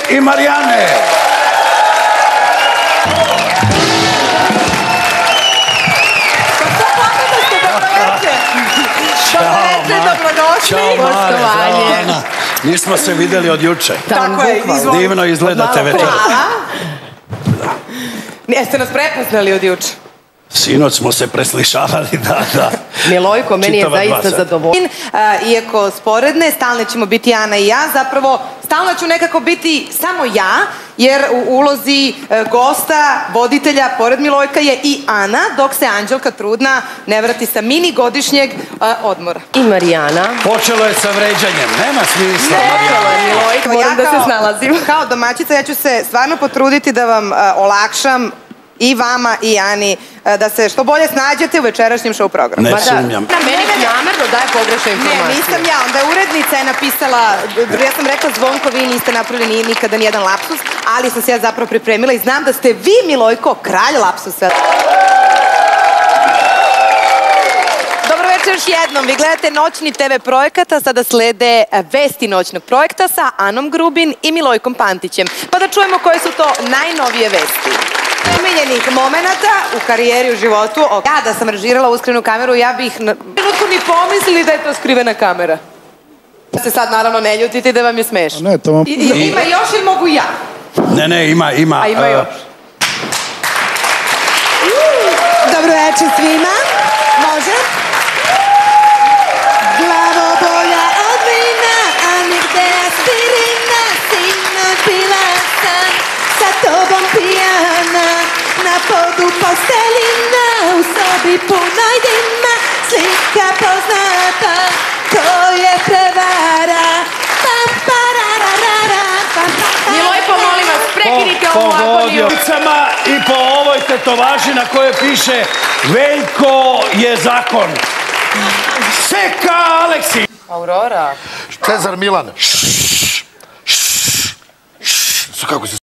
i Marijane. Ćao, Mare. Nismo se videli od juče. Tako je, izvolite. Divno izgledate večer. Jeste nas prepoznali od juče? Sinoć smo se preslišavali, da. Milojko, meni je zaista zadovoljno. Iako sporedne, stalno ćemo biti Ana i ja, zapravo stalno ću nekako biti samo ja, jer u ulozi gosta, voditelja, pored Milojka je i Ana, dok se Anđelka trudna ne vrati sa mini godišnjeg odmora. I Marijana. Počelo je sa vređanjem, nema smisla, Marijana. Milojko, moram da se snalazim. Kao domaćica, ja ću se stvarno potruditi da vam olakšam i vama i Ani, da se što bolje snađete u večerašnjem show programu. Ne sumnjam. Meni namerno daje pogrešne informacije. Ne, nisam ja. Onda je urednica je napisala, ja sam rekla Zvonko, vi niste napravili nikada nijedan lapsus, ali sam se ja zapravo pripremila i znam da ste vi, Milojko, kralj lapsusa. Dobro večer još jednom. Vi gledate noćni TV projekat, a sada slede vesti noćnog projekta sa Anom Grubin i Milojkom Pantićem. Pa da čujemo koje su to najnovije vesti. Omiljenih momenata u karijeri, u životu. Ja da sam režirala uskrivenu kameru, ja bih na trenutku ni pomislili da je to skrivena kamera. Da se sad naravno ne ljutite da vam je smešno. Ne, to vam... Ima još ili mogu ja? Ne, ima. A ima još. Dobro večer svima. Može? Glavobolja od vina, a nigde aspirina, sinoć bila sam sa tobom pijana, na podu postelina, u sobi punoj dima, slika poznata, to je prevara. Milojko, molim vas, prekinite ovu agoniju. Po vodicama i po ovoj tetovaži na kojoj piše Veljko je zakon. Seka Aleksi. Aurora. Cezar Milan. Kako se